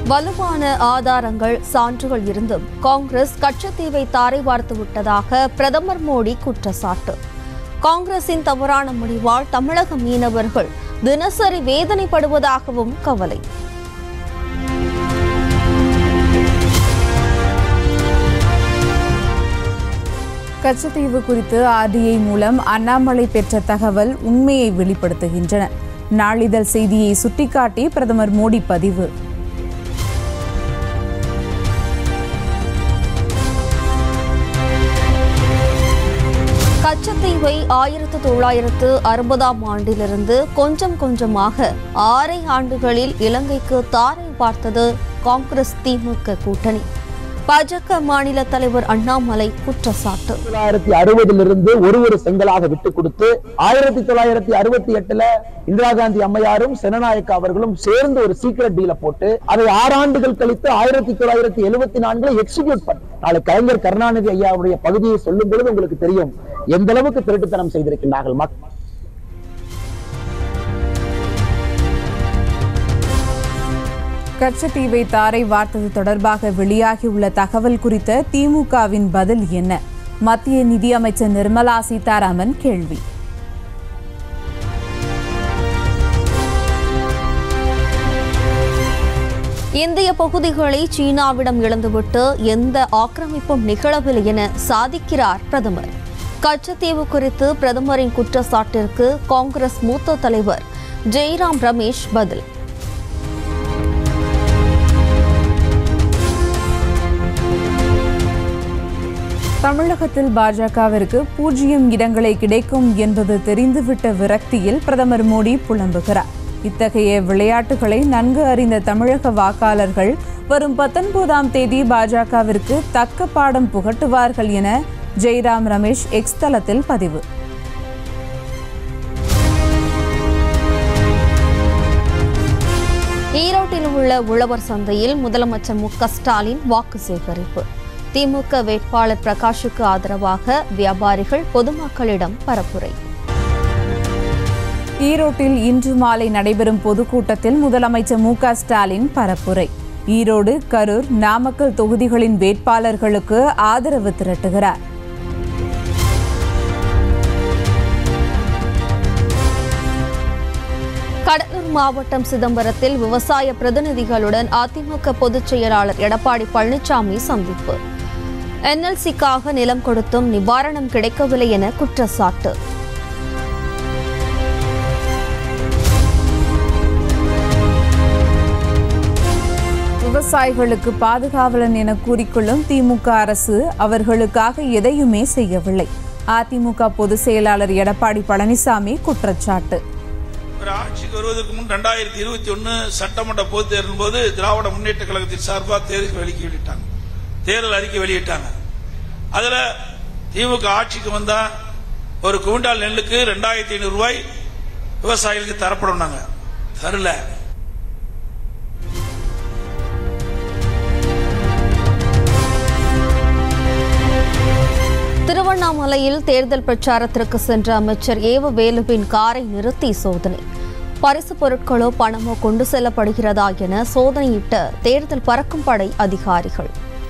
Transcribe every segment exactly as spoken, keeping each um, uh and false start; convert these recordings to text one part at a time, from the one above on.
வலுவான ஆதாரங்கள் சான்றுகள் இருந்தும் காங்கிரஸ் கச்சத்தீவை தாரை வார்த்து விட்டதாக பிரதமர் மோடி குற்றச்சாட்டு. காங்கிரசின் தவறான முடிவால் தமிழக மீனவர்கள் தினசரி வேதனைப்படுவதாகவும் கவலை. கச்சத்தீவு குறித்து ஆர்டிஐ மூலம் அண்ணாமலை பெற்ற தகவல் உண்மையை வெளிப்படுத்துகின்றன. நாளிதழ் செய்தியை சுட்டிக்காட்டி பிரதமர் மோடி பதிவு. கச்சத்தீவை ஆயிரத்து தொள்ளாயிரத்து அறுபதாம் ஆண்டிலிருந்து கொஞ்சம் கொஞ்சமாக ஆறை ஆண்டுகளில் இலங்கைக்கு தாரை பார்த்தது காங்கிரஸ் திமுக கூட்டணி. பாஜக மாநில தலைவர் அண்ணாமலை குற்றச்சாட்டு. தொள்ளாயிரத்தி அறுபதிலிருந்து ஒரு ஒரு செங்கலாக விட்டுக் கொடுத்து ஆயிரத்தி தொள்ளாயிரத்தி அறுபத்தி எட்டுல இந்திரா காந்தி அம்மையாரும் செனநாயக்க அவர்களும் சேர்ந்து ஒரு சீக்கிரட் டீல போட்டு அதை ஆறு ஆண்டுகள் கழித்து ஆயிரத்தி தொள்ளாயிரத்தி எழுபத்தி நான்குல எக்ஸிக்யூட் பண்ண நாளை கலைஞர் கருணாநிதி ஐயாவுடைய பகுதியை சொல்லும் பொழுது உங்களுக்கு தெரியும் எந்த அளவுக்கு திருட்டுத்தனம் செய்திருக்கின்றார்கள். மக்கள் கச்சத்தீவை தாரை வார்த்தது தொடர்பாக வெளியாகியுள்ள தகவல் குறித்த திமுகவின் பதில் என்ன? மத்திய நிதியமைச்சர் நிர்மலா சீதாராமன் கேள்வி. இந்திய பகுதிகளை சீனாவிடம் இழந்துவிட்டு எந்த ஆக்கிரமிப்பும் நிகழவில்லை என சாதிக்கிறார் பிரதமர். கச்சத்தீவு குறித்து பிரதமரின் குற்றச்சாட்டிற்கு காங்கிரஸ் மூத்த தலைவர் ஜெய்ராம் ரமேஷ் பதில். தமிழகத்தில் பாஜகவிற்கு பூஜ்ஜியம் இடங்களை கிடைக்கும் என்பது தெரிந்துவிட்ட விரக்தியில் பிரதமர் மோடி புலம்புகிறார். இத்தகைய விளையாட்டுகளை நன்கு அறிந்த தமிழக வாக்காளர்கள் வரும் பத்தொன்பதாம் தேதி பாஜகவிற்கு தக்க பாடம் புகட்டுவார்கள் என ஜெய்ராம் ரமேஷ் எக்ஸ் தளத்தில் பதிவு. ஈரோட்டில் உள்ள உழவர் சந்தையில் முதலமைச்சர் மு க ஸ்டாலின் வாக்கு சேகரிப்பு. திமுக வேட்பாளர் பிரகாஷுக்கு ஆதரவாக வியாபாரிகள் பொதுமக்களிடம் பரப்புரை. ஈரோட்டில் இன்று மாலை நடைபெறும் பொதுக்கூட்டத்தில் முதலமைச்சர் மு க ஸ்டாலின் பரப்புரை. ஈரோடு, கரூர், நாமக்கல் தொகுதிகளின் வேட்பாளர்களுக்கு ஆதரவு திரட்டுகிறார். கடலூர் மாவட்டம் சிதம்பரத்தில் விவசாய பிரதிநிதிகளுடன் அதிமுக பொதுச் செயலாளர் எடப்பாடி பழனிசாமி சந்திப்பு. என்எல்சிக்காக நிலம் கொடுத்தும் நிவாரணம் கிடைக்கவில்லை என குற்றச்சாட்டு. விவசாயிகளுக்கு பாதுகாவலன் என கூறிக்கொள்ளும் திமுக அரசு அவர்களுக்காக எதையுமே செய்யவில்லை. அதிமுக பொதுச் செயலாளர் எடப்பாடி பழனிசாமி குற்றச்சாட்டு. ஆட்சிக்கு வருவதற்கு முன் இரண்டாயிரத்தி இருபத்தி ஒன்னு சட்டமன்ற பொதுத் தேர்தலின் போது திராவிட முன்னேற்ற கழகத்தின் சார்பாக தேர்தல் வெளியிட்டாங்க தேர்தல் அறிக்கை வெளியிட்டாங்க. அதுல திமுக ஆட்சிக்கு வந்தா ஒரு குவிண்டால் நெல்லுக்கு ரெண்டாயிரத்தி ஐநூறு ரூபாய் விவசாயிகளுக்கு தரப்படும். தரல. திருவண்ணாமலையில் தேர்தல் பிரச்சாரத்திற்கு சென்ற அமைச்சர் ஏவ வேலுவின் காரை நிறுத்தி சோதனை. பரிசு பொருட்களோ பணமோ கொண்டு செல்லப்படுகிறதா என சோதனையிட்ட தேர்தல் பறக்கும் படை அதிகாரிகள்.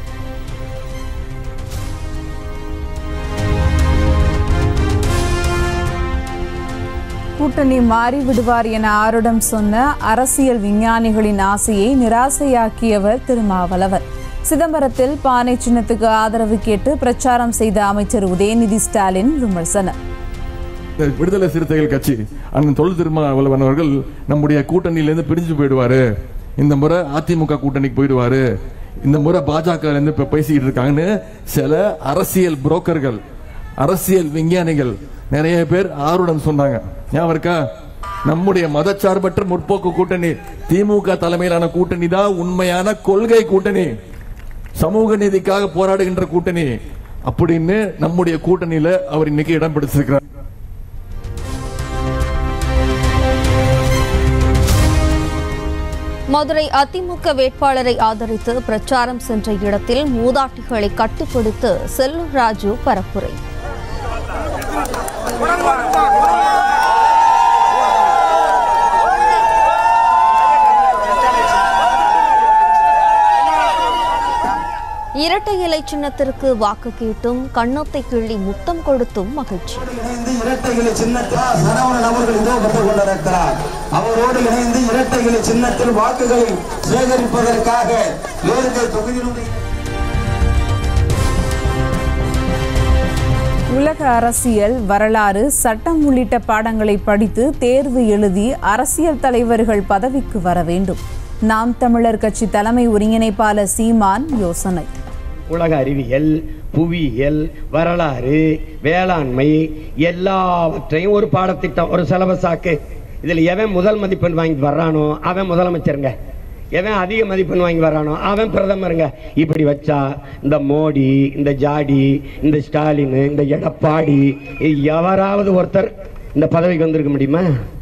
கூட்டணி மாறிவிடுவார் என ஆருடம் சொன்ன அரசியல் விஞ்ஞானிகளின் ஆசையை நிராசையாக்கியவர் திருமாவளவன். சிதம்பரத்தில் பானை சின்னத்துக்கு ஆதரவு கேட்டு பிரச்சாரம் செய்த அமைச்சர் உதயநிதி ஸ்டாலின் விமர்சனம். விடுதலை சிறுத்தைகள் கட்சி அண்ணன் தொல் திருமாவளவன் அவர்கள் நம்முடைய கூட்டணியிலிருந்து பிரிஞ்சு போயிடுவாரு, இந்த முறை அதிமுக கூட்டணிக்கு போயிடுவாரு, இந்த முறை பாஜக இப்ப பேசிக்கிட்டு இருக்காங்கன்னு சில அரசியல் புரோக்கர்கள், அரசியல் விஞ்ஞானிகள் நிறைய பேர் ஆர்வம் சொன்னாங்க. ஞாபகம் இருக்கா? நம்முடைய மதச்சார்பற்ற முற்போக்கு கூட்டணி திமுக தலைமையிலான கூட்டணி தான் உண்மையான கொள்கை கூட்டணி, சமூக நீதிக்காக போராடுகின்ற கூட்டணி அப்படின்னு நம்முடைய கூட்டணியில அவர் இன்னைக்கு இடம் பிடிச்சிருக்கிறார். மதுரை அதிமுக வேட்பாளரை ஆதரித்து பிரச்சாரம் சென்ற இடத்தில் மூதாட்டிகளை கட்டுப்பிடித்து செல்லூர் ராஜு பரப்புரை. இரட்டை இலை சின்னத்திற்கு வாக்கு கேட்டும் கன்னத்தை கிள்ளி முத்தம் கொடுத்தும் மகிழ்ச்சி. இரட்டை இலை சின்னத்தில் சரவணன் அவர்கள் இதோ வந்து கொண்டிருக்கிறார். அவரோடு இணைந்து இரட்டை இலை சின்னத்தில் வாக்குகளை சேகரிப்பதற்காக வேறுகள் தொகுதியினுடைய உலக அரசியல், வரலாறு, சட்டம் உள்ளிட்ட பாடங்களை படித்து தேர்வு எழுதி அரசியல் தலைவர்கள் பதவிக்கு வர வேண்டும். நாம் தமிழர் கட்சி தலைமை ஒருங்கிணைப்பாளர் சீமான் யோசனை. உலக அறிவியல், புவியியல், வரலாறு, வேளாண்மை எல்லாவற்றையும் ஒரு பாடத்திட்டம், ஒரு சிலபஸாக்கு. இதில் எவன் முதல் மதிப்பெண் வாங்கி வர்றானோ அவன் முதலமைச்சருங்க, எவன் அதிக மதிப்பெண் வாங்கி வரானோ அவன் பிரதமருங்க. இப்படி வச்சா இந்த மோடி, இந்த ஜாடி, இந்த ஸ்டாலின், இந்த எடப்பாடி எவராவது ஒருத்தர் இந்த பதவிக்கு வந்திருக்க முடியுமா?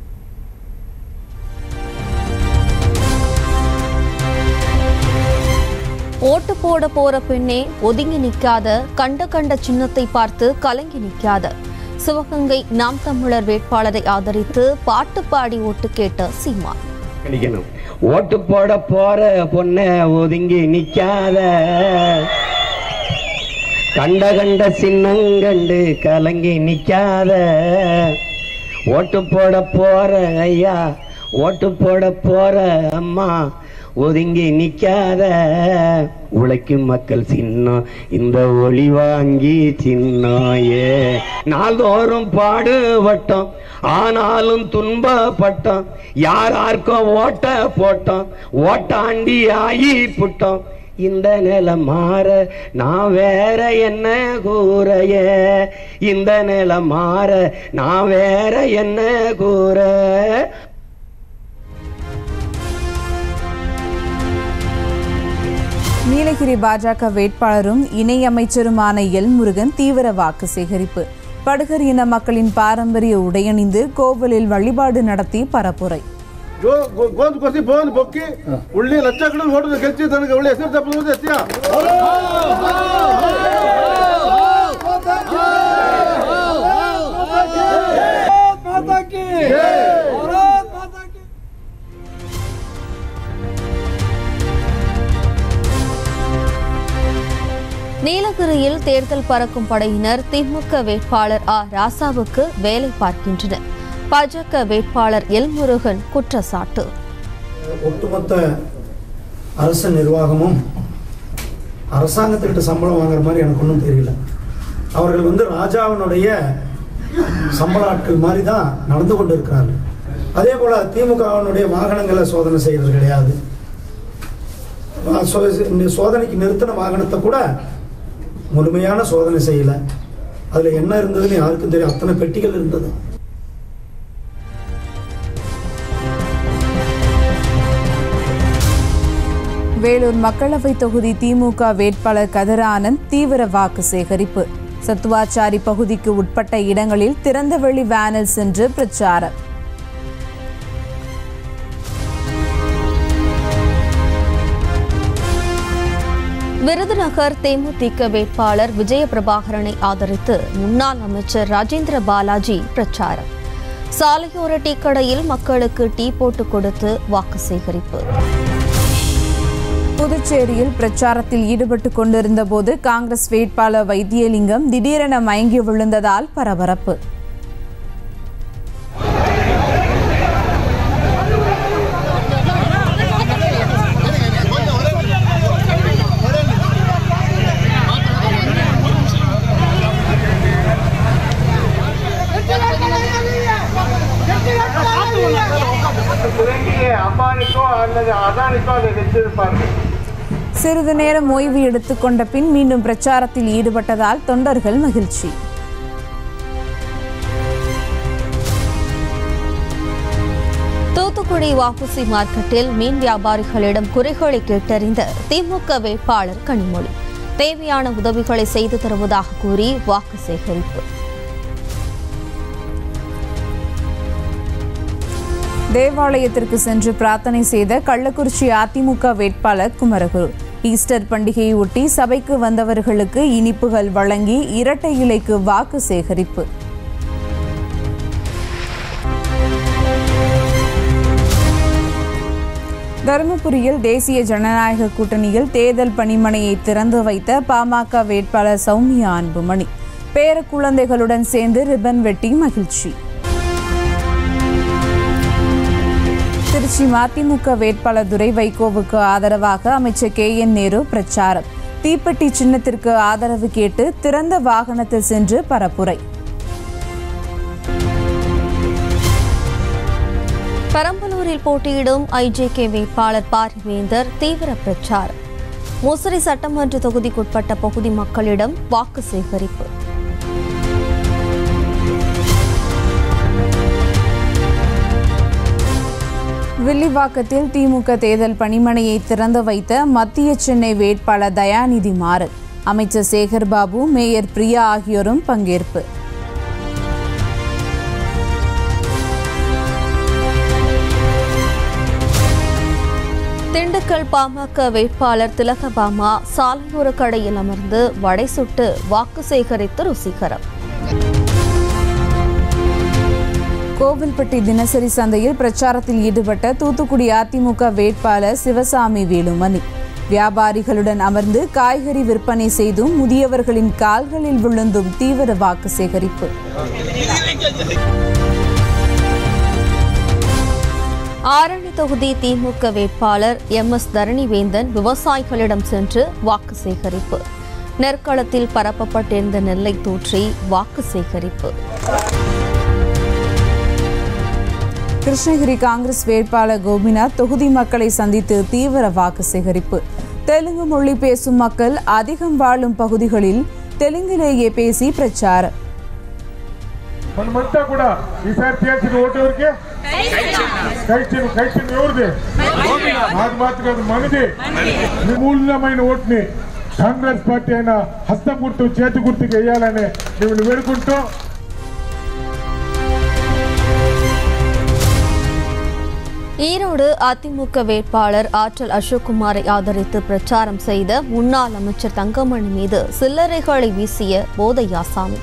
ஓட்டு போட போற பெண்ணே ஒதுங்கி நிற்காத, கண்ட கண்ட சின்னத்தை பார்த்து கலங்கி நிற்காத. சிவகங்கை நாம் தமிழர் வேட்பாளரை ஆதரித்து பாட்டு பாடி ஓட்டு கேட்ட சீமான். ஓட்டு போட போற பொண்ண ஒதுங்கி நிக்காத, கண்ட கண்ட சின்னங்கண்டு கலங்கி நிக்காத. ஓட்டு போட போற ஐயா, ஓட்டு போட போற அம்மா ஒதுங்கி நிக்காத. உழைக்கும் மக்கள் சின்னம் இந்த ஒளி வாங்கி சின்னாயே. நாள்தோறும் பாடுபட்டோம் ஆனாலும் துன்பப்பட்டோம், யாரார்க்கோ ஓட்ட போட்டோம், ஓட்டாண்டி ஆகி புட்டோம். இந்த நிலை மாற நான் வேற என்ன கூறைய, இந்த நிலை மாற நான் வேற என்ன கூற. நீலகிரி பாஜக வேட்பாளரும் இணை அமைச்சருமான எல் முருகன் தீவிர வாக்கு சேகரிப்பு. படுகர் இன மக்களின் பாரம்பரிய உடையணிந்து கோவிலில் வழிபாடு நடத்தி பரப்புரை. நீலகிரியில் தேர்தல் பறக்கும் படையினர் திமுக வேட்பாளர் ஆ ராசாவுக்கு வேலை பார்க்கின்றனர். பாஜக வேட்பாளர் எல் முருகன் குற்றச்சாட்டு. ஒட்டுமொத்த அரசு நிர்வாகமும் அரசாங்கத்திட்ட சம்பளம் வாங்குற மாதிரி எனக்கு ஒன்றும் தெரியல. அவர்கள் வந்து ராஜாவினுடைய சம்பள ஆட்கள் மாதிரி தான் நடந்து கொண்டு இருக்கிறார்கள். அதே போல திமுகவினுடைய வாகனங்களை சோதனை செய்யறது கிடையாது. சோதனைக்கு நிறுத்தின வாகனத்தை கூட முழுமையான சோதனை செய்யல. அதுல என்ன இருந்ததுன்னு யாருக்கும் தெரியும். அத்தனை பெட்டிகள் இருந்தது. வேலூர் மக்களவை தொகுதி திமுக வேட்பாளர் கதிர் ஆனந்த் தீவிர வாக்கு சேகரிப்பு. சத்துவாச்சாரி பகுதிக்கு உட்பட்ட இடங்களில் திறந்தவெளி வேனில் சென்று பிரச்சாரம். விருதுநகர் தேமுதிக வேட்பாளர் விஜயபிரபாகரனை ஆதரித்து முன்னாள் அமைச்சர் ராஜேந்திர பாலாஜி பிரச்சாரம். சாலையோர டீ கடையில் மக்களுக்கு டீ போட்டு கொடுத்து வாக்கு சேகரிப்பு. புதுச்சேரியில் பிரச்சாரத்தில் ஈடுபட்டுக் கொண்டிருந்த போது காங்கிரஸ் வேட்பாளர் வைத்தியலிங்கம் திடீரென மயங்கி விழுந்ததால் பரபரப்பு. சிறிது நேரம் ஓய்வு எடுத்துக்கொண்ட பின் மீண்டும் பிரச்சாரத்தில் ஈடுபட்டதால் தொண்டர்கள் மகிழ்ச்சி. தூத்துக்குடி வஉசி மார்க்கெட்டில் மீன் வியாபாரிகளிடம் குறைகளை கேட்டறிந்த திமுக வேட்பாளர் கனிமொழி தேவையான உதவிகளை செய்து தருவதாக கூறி வாக்கு சேகரிப்பு. தேவாலயத்திற்கு சென்று பிரார்த்தனை செய்த கள்ளக்குறிச்சி அதிமுக வேட்பாளர் குமரகுரு. ஈஸ்டர் பண்டிகையை ஒட்டி சபைக்கு வந்தவர்களுக்கு இனிப்புகள் வழங்கி இரட்டை இலைக்கு வாக்கு சேகரிப்பு. தருமபுரியில் தேசிய ஜனநாயக கூட்டணியில் தேர்தல் பணிமனையை திறந்து வைத்த பாமக வேட்பாளர் சௌமியா அன்புமணி பேர குழந்தைகளுடன் சேர்ந்து ரிப்பன் வெட்டி மகிழ்ச்சி. திருச்சி மதிமுக வேட்பாளர் துரை வைகோவுக்கு ஆதரவாக அமைச்சர் கே என் நேரு பிரச்சாரம். தீப்பெட்டி சின்னத்திற்கு ஆதரவு கேட்டு திறந்த வாகனத்தில் சென்று பரப்புரை. பெரம்பலூரில் போட்டியிடும் ஐஜேகே வேட்பாளர் பாரிவேந்தர் தீவிர பிரச்சாரம். முசிறி சட்டமன்ற தொகுதிக்குட்பட்ட பகுதி மக்களிடம் வாக்கு சேகரிப்பு. வில்லிவாக்கத்தில் திமுக தேர்தல் பணிமனையை திறந்து வைத்த மத்திய சென்னை வேட்பாளர் தயாநிதி மாறன், அமைச்சர் சேகர்பாபு, மேயர் பிரியா ஆகியோரும் பங்கேற்பு. திண்டுக்கல் பாமக வேட்பாளர் திலகபாமா சாலையோர கடையில் அமர்ந்து வடை சுட்டு வாக்கு சேகரித்த ருசிகரம். கோவில்பட்டி தினசரி சந்தையில் பிரச்சாரத்தில் ஈடுபட்ட தூத்துக்குடி அதிமுக வேட்பாளர் சிவசாமி வேலுமணி வியாபாரிகளுடன் அமர்ந்து காய்கறி விற்பனை செய்தும் முதியவர்களின் கால்களில் விழுந்தும் தீவிர வாக்கு சேகரிப்பு. ஆரணி தொகுதி திமுக வேட்பாளர் எம் எஸ் தரணிவேந்தன் விவசாயிகளிடம் சென்று வாக்கு சேகரிப்பு. நெற்களத்தில் பரப்பப்பட்டிருந்த நெல்லை தூற்றி வாக்கு சேகரிப்பு. கிருஷ்ணகிரி காங்கிரஸ் வேட்பாளர் கோபிநாத் தொகுதி மக்களை சந்தித்து தீவிர வாக்கு சேகரிப்பு. தெலுங்கு மொழி பேசும் மக்கள் அதிகம் வாழும் பகுதிகளில் தெலுங்கிலேயே பேசி பிரச்சாரம். కాంగ్రెస్ పార్టీ అయినా హస్తం గుర్తు చేతి గుర్తుకు వేయాలని మేము వేడుకుంటూ ஈரோடு அதிமுக வேட்பாளர் ஆற்றல் அசோக்குமாரை ஆதரித்து பிரச்சாரம் செய்த முன்னாள் அமைச்சர் தங்கமணி மீது சில்லறைகளை வீசிய போதை ஆசாமி.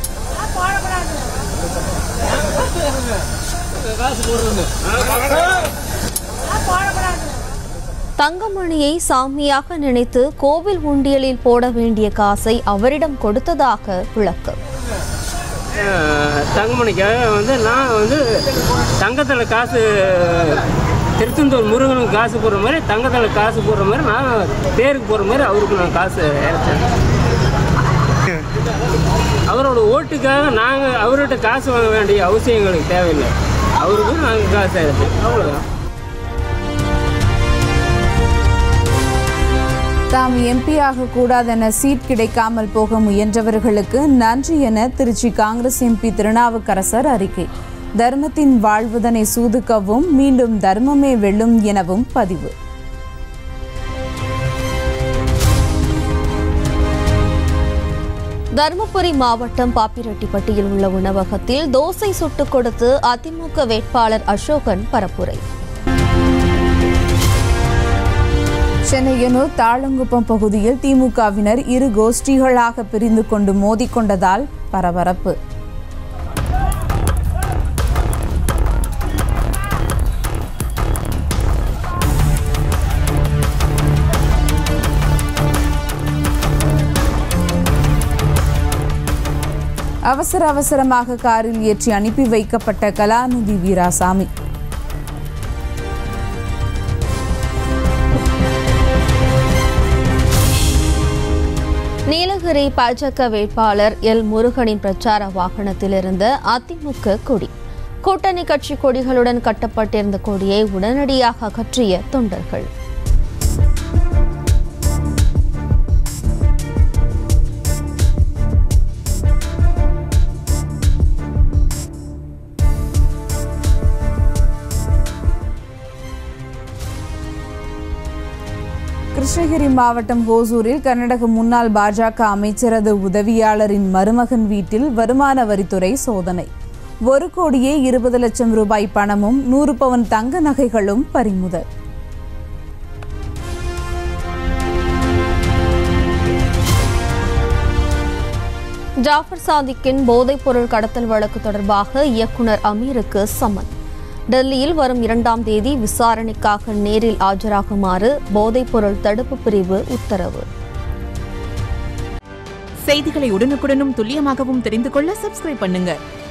தங்கமணியை சாமியாக நினைத்து கோவில் உண்டியலில் போட வேண்டிய காசை அவரிடம் கொடுத்ததாக விளக்கம். தங்கமணிக்காக வந்து நான் வந்து தங்கத்தில் காசு திருச்செந்தூர் முருகனுக்கு காசு போடுற மாதிரி தங்கத்தில் காசு போடுற மாதிரி நான் தேருக்கு போகிற மாதிரி அவருக்கு நான் காசு இறைச்சேன். அவரோட ஓட்டுக்காக நாங்கள் அவர்கிட்ட காசு வாங்க வேண்டிய அவசியம் எங்களுக்கு தேவையில்லை. அவருக்கு நாங்கள் காசு இறைச்சேன், அவ்வளோதான். தாம் எம்பியாக கூடாதென சீட் கிடைக்காமல் போக முயன்றவர்களுக்கு நன்றி என திருச்சி காங்கிரஸ் எம்பி திருநாவுக்கரசர் அறிக்கை. தர்மத்தின் வாழ்வுதனை சூதுக்கவும் மீண்டும் தர்மமே வெல்லும் எனவும் பதிவு. தருமபுரி மாவட்டம் பாப்பிரெட்டிப்பட்டியில் உள்ள உணவகத்தில் தோசை சுட்டுக் கொடுத்து அதிமுக வேட்பாளர் அசோகன் பரப்புரை. சென்னையனூர் தாளங்குப்பம் பகுதியில் திமுகவினர் இரு கோஷ்டிகளாக பிரிந்து கொண்டு மோதிக்கொண்டதால் பரபரப்பு. அவசர அவசரமாக காரில் ஏற்றி அனுப்பி வைக்கப்பட்ட கலாநிதி வீராசாமி. நீலகிரி பாஜக வேட்பாளர் எல் முருகனின் பிரச்சார வாகனத்தில் இருந்த அதிமுக கொடி. கூட்டணி கட்சி கொடிகளுடன் கட்டப்பட்டிருந்த கொடியை உடனடியாக அகற்றிய தொண்டர்கள். கிருஷ்ணகிரி மாவட்டம் ஹோசூரில் கர்நாடக முன்னாள் பாஜக அமைச்சரது உதவியாளரின் மருமகன் வீட்டில் வருமான வரித்துறை சோதனை. ஒரு கோடியே இருபது லட்சம் ரூபாய் பணமும் நூறு பவன் தங்க நகைகளும் பறிமுதல். ஜாஃபர் சாதிக்கின் போதைப்பொருள் கடத்தல் வழக்கு தொடர்பாக இயக்குனர் அமீருக்கு சம்மன். டெல்லியில் வரும் இரண்டாம் தேதி விசாரணைக்காக நேரில் ஆஜராகுமாறு போதைப்பொருள் தடுப்பு பிரிவு உத்தரவு. செய்திகளை உடனுக்குடனும் துல்லியமாகவும் தெரிந்து கொள்ள சப்ஸ்கிரைப் பண்ணுங்க.